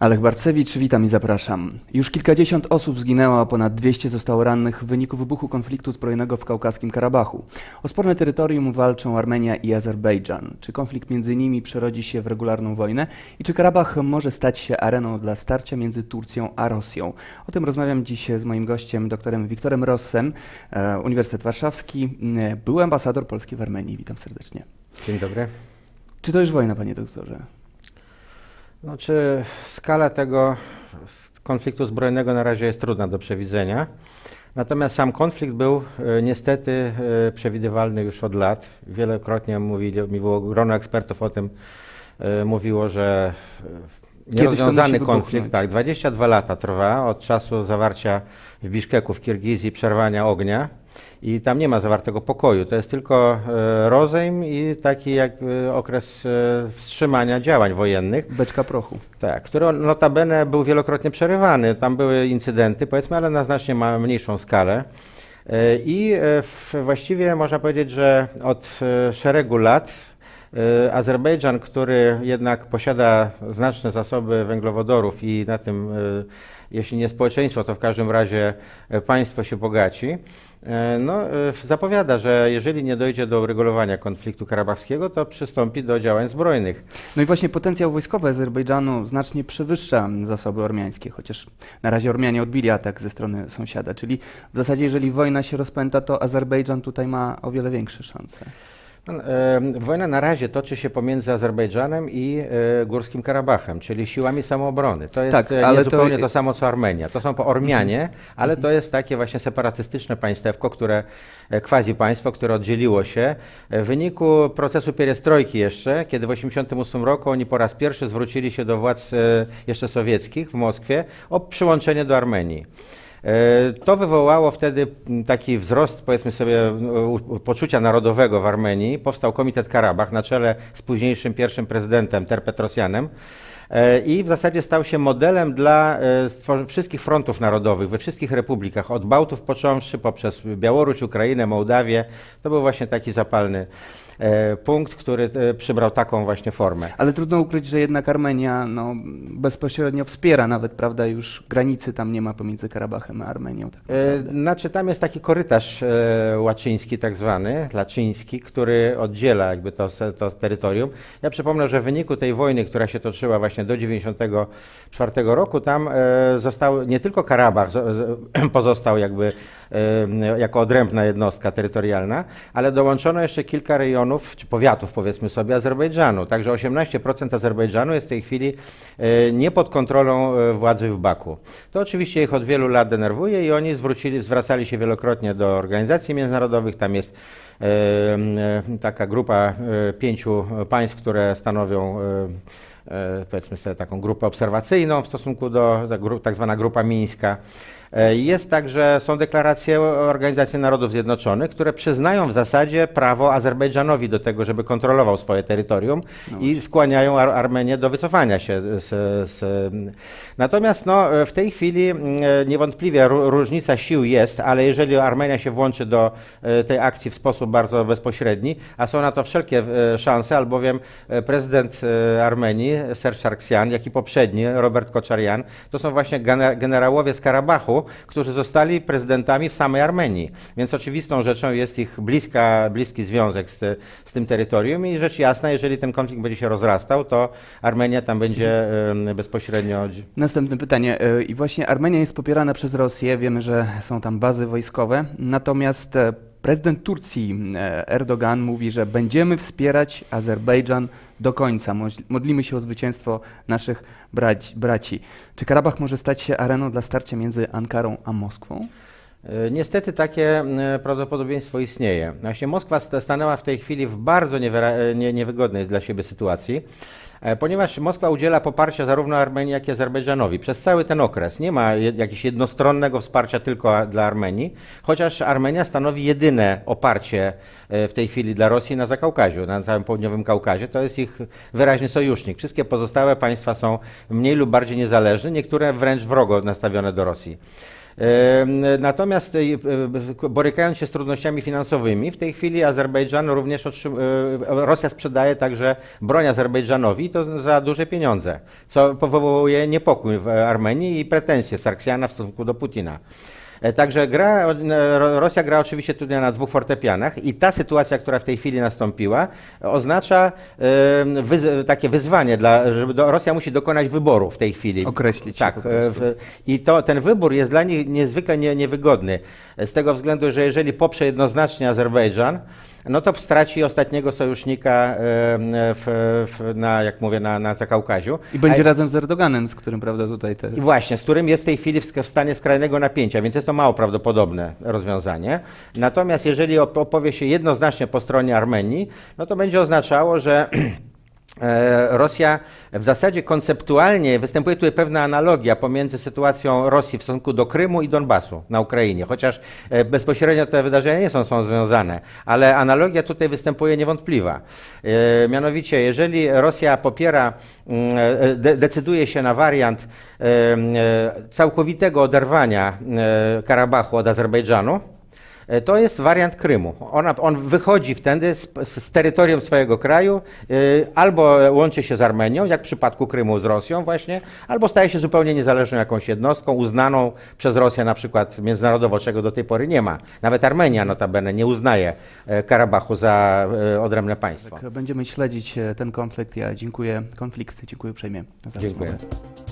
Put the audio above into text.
Alech Barcewicz, witam i zapraszam. Już kilkadziesiąt osób zginęło, a ponad 200 zostało rannych w wyniku wybuchu konfliktu zbrojnego w kaukaskim Karabachu. O sporne terytorium walczą Armenia i Azerbejdżan. Czy konflikt między nimi przerodzi się w regularną wojnę i czy Karabach może stać się areną dla starcia między Turcją a Rosją? O tym rozmawiam dziś z moim gościem, doktorem Wiktorem Rossem, Uniwersytet Warszawski, były ambasador Polski w Armenii. Witam serdecznie. Dzień dobry. Czy to już wojna, panie doktorze? Znaczy, skala tego konfliktu zbrojnego na razie jest trudna do przewidzenia. Natomiast sam konflikt był niestety przewidywalny już od lat. Wielokrotnie mówiło, grono ekspertów o tym mówiło, że nierozwiązany konflikt, tak, 22 lata trwa od czasu zawarcia w Biszkeku w Kirgizji przerwania ognia. I tam nie ma zawartego pokoju, to jest tylko rozejm i taki jakby okres wstrzymania działań wojennych. Beczka prochu. Tak, który notabene był wielokrotnie przerywany. Tam były incydenty, powiedzmy, ale na znacznie mniejszą skalę. I właściwie można powiedzieć, że od szeregu lat Azerbejdżan, który jednak posiada znaczne zasoby węglowodorów i na tym, jeśli nie społeczeństwo, to w każdym razie państwo się bogaci, zapowiada, że jeżeli nie dojdzie do uregulowania konfliktu karabachskiego, to przystąpi do działań zbrojnych. No i właśnie potencjał wojskowy Azerbejdżanu znacznie przewyższa zasoby ormiańskie, chociaż na razie Ormianie odbili atak ze strony sąsiada, czyli w zasadzie jeżeli wojna się rozpęta, to Azerbejdżan tutaj ma o wiele większe szanse. Wojna na razie toczy się pomiędzy Azerbejdżanem i Górskim Karabachem, czyli siłami samoobrony. To jest nie zupełnie to samo co Armenia. To są Ormianie, ale to jest takie właśnie separatystyczne państewko, quasi państwo, które oddzieliło się w wyniku procesu pierestrojki jeszcze, kiedy w 1988 roku oni po raz pierwszy zwrócili się do władz jeszcze sowieckich w Moskwie o przyłączenie do Armenii. To wywołało wtedy taki wzrost, powiedzmy sobie, poczucia narodowego w Armenii. Powstał Komitet Karabach na czele z późniejszym pierwszym prezydentem Terpetrosjanem i w zasadzie stał się modelem dla wszystkich frontów narodowych we wszystkich republikach, od Bałtów począwszy, poprzez Białoruś, Ukrainę, Mołdawię. To był właśnie taki zapalny punkt, który przybrał taką właśnie formę. Ale trudno ukryć, że jednak Armenia bezpośrednio wspiera nawet, prawda, już granicy tam nie ma pomiędzy Karabachem a Armenią. Tak znaczy tam jest taki korytarz łaczyński tak zwany, laczyński, który oddziela jakby to terytorium. Ja przypomnę, że w wyniku tej wojny, która się toczyła właśnie do 1994 roku, tam został nie tylko Karabach pozostał jakby jako odrębna jednostka terytorialna, ale dołączono jeszcze kilka rejonów, czy powiatów powiedzmy sobie Azerbejdżanu. Także 18% Azerbejdżanu jest w tej chwili nie pod kontrolą władzy w Baku. To oczywiście ich od wielu lat denerwuje i oni zwracali się wielokrotnie do organizacji międzynarodowych. Tam jest taka grupa 5 państw, które stanowią powiedzmy sobie taką grupę obserwacyjną w stosunku do tak zwana Grupa Mińska. Jest także, są deklaracje Organizacji Narodów Zjednoczonych, które przyznają w zasadzie prawo Azerbejdżanowi do tego, żeby kontrolował swoje terytorium i skłaniają Armenię do wycofania się. Natomiast w tej chwili niewątpliwie różnica sił jest, ale jeżeli Armenia się włączy do tej akcji w sposób bardzo bezpośredni, a są na to wszelkie szanse, albowiem prezydent Armenii, Serge Sargsyan, jak i poprzedni, Robert Koczarjan, to są właśnie generałowie z Karabachu, którzy zostali prezydentami w samej Armenii. Więc oczywistą rzeczą jest ich bliski związek z tym terytorium i rzecz jasna, jeżeli ten konflikt będzie się rozrastał, to Armenia tam będzie bezpośrednio... Następne pytanie. I właśnie Armenia jest popierana przez Rosję, wiemy, że są tam bazy wojskowe, natomiast prezydent Turcji Erdogan mówi, że będziemy wspierać Azerbejdżan do końca. Modlimy się o zwycięstwo naszych braci. Czy Karabach może stać się areną dla starcia między Ankarą a Moskwą? Niestety takie prawdopodobieństwo istnieje. Właśnie Moskwa stanęła w tej chwili w bardzo niewygodnej dla siebie sytuacji, ponieważ Moskwa udziela poparcia zarówno Armenii, jak i Azerbejdżanowi przez cały ten okres. Nie ma jakiegoś jednostronnego wsparcia tylko dla Armenii, chociaż Armenia stanowi jedyne oparcie w tej chwili dla Rosji na Zakaukaziu, na całym południowym Kaukazie. To jest ich wyraźny sojusznik. Wszystkie pozostałe państwa są mniej lub bardziej niezależne, niektóre wręcz wrogo nastawione do Rosji. Natomiast borykając się z trudnościami finansowymi, w tej chwili Azerbejdżan również Rosja sprzedaje także broń Azerbejdżanowi, to za duże pieniądze, co wywołuje niepokój w Armenii i pretensje Sargsjana w stosunku do Putina. Także Rosja gra oczywiście tutaj na dwóch fortepianach i ta sytuacja, która w tej chwili nastąpiła, oznacza takie wyzwanie, żeby Rosja musi dokonać wyboru w tej chwili. Określić. Tak. I ten wybór jest dla nich niezwykle niewygodny. Z tego względu, że jeżeli poprze jednoznacznie Azerbejdżan, no to straci ostatniego sojusznika jak mówię, na Zakaukaziu. I będzie razem z Erdoganem, z którym, prawda, tutaj te... Właśnie, z którym jest w tej chwili w stanie skrajnego napięcia, więc jest to mało prawdopodobne rozwiązanie. Natomiast jeżeli opowie się jednoznacznie po stronie Armenii, no to będzie oznaczało, że Rosja w zasadzie konceptualnie, występuje tutaj pewna analogia pomiędzy sytuacją Rosji w stosunku do Krymu i Donbasu na Ukrainie, chociaż bezpośrednio te wydarzenia nie są związane, ale analogia tutaj występuje niewątpliwa. Mianowicie, jeżeli Rosja decyduje się na wariant całkowitego oderwania Karabachu od Azerbejdżanu, to jest wariant Krymu. On wychodzi wtedy z terytorium swojego kraju, albo łączy się z Armenią, jak w przypadku Krymu z Rosją właśnie, albo staje się zupełnie niezależną jakąś jednostką, uznaną przez Rosję na przykład międzynarodowo, czego do tej pory nie ma. Nawet Armenia notabene nie uznaje Karabachu za odrębne państwo. Tak, będziemy śledzić ten konflikt. Dziękuję uprzejmie za rozmowę. Dziękuję.